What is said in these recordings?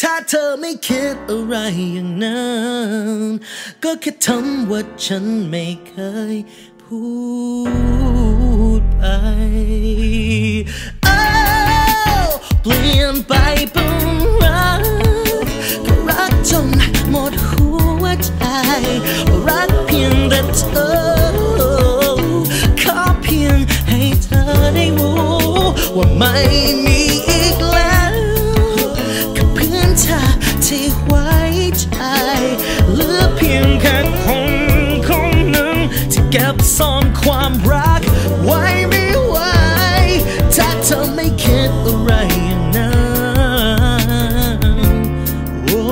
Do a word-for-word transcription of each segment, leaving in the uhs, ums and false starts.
ถ้าเธอไม่คิดอะไรอย่างนั้นก็แค่ทำว่าฉันไม่เคยพูดไปเปลี่ยนไปเป็นรักก็รักจนหมดหัวใจรักเพียงแต่เธอขอเพียงให้เธอได้รู้ว่าไม่มีอีกแล้วกับเพื่อนเธอที่ไว้ใจเหลือเพียงแค่คนคนหนึ่งที่เก็บซ่อนความรักไว้ไม่ไหวถ้าเธอไม่คิดอะไรอย่างนั้นโอ้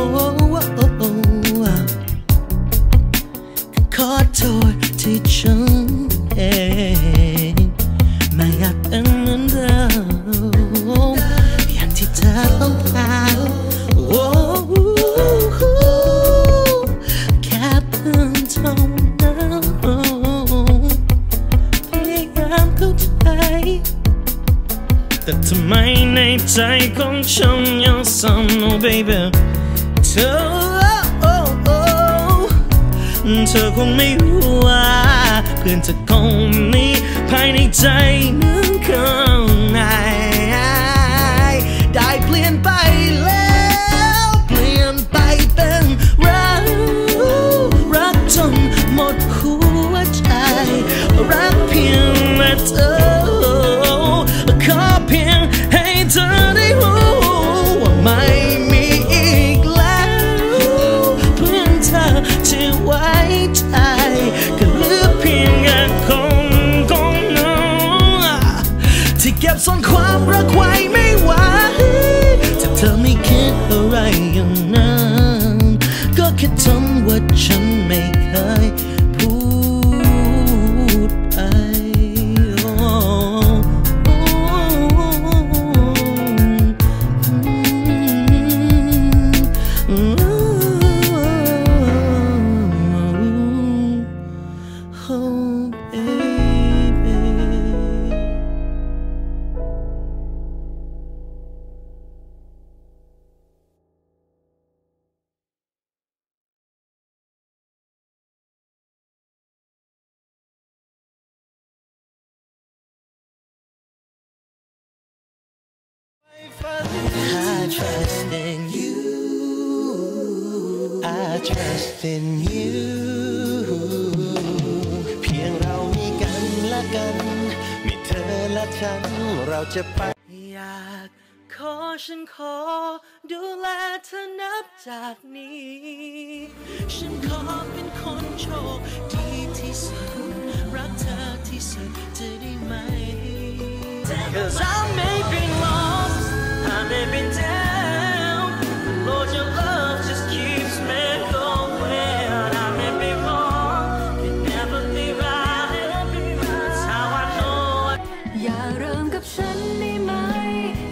ขอโทษที่ฉันเองไม่อยากเป็นเหมือนเดิมอย่างที่เธอต้องการโอ้แค่เพื่อนเท่านั้นพยายามเข้าใจแต่ทำไมในใจของฉันยังสั่น oh baby เธอเธอคงไม่รู้ว่าเพื่อนเธอคงมีภายในใจนั้นข้างในได้เปลี่ยนไปแล้วเปลี่ยนไปเป็นรักรักจนหมดหัวใจรักเพียงแต่เธอขอเพียงให้เธอได้รู้ว่าไม่มีอีกแล้วเพื่อนเธอที่ไว้ใจก็เหลือเพียงแค่คนคนหนึ่งที่เก็บซ่อนความรักไว้ไม่ไหวถ้าเธอไม่คิดอะไรอย่างนั้นก็แค่ทำว่าฉันไม่เคยพูดไปI trust in you I trust in you เพียงเรามีกันและกันมีเธอและฉันเราจะไปอยากขอฉันขอดูแลเธอนับจากนี้ฉันขอเป็นคนโชคดีที่สุดรักเธอที่สุดจะได้ไหม Cause I may be lost I may be down Lord your love just keeps me going I may be wrong can never be right That's how I know อย่าเริ่มกับฉันได้ไหม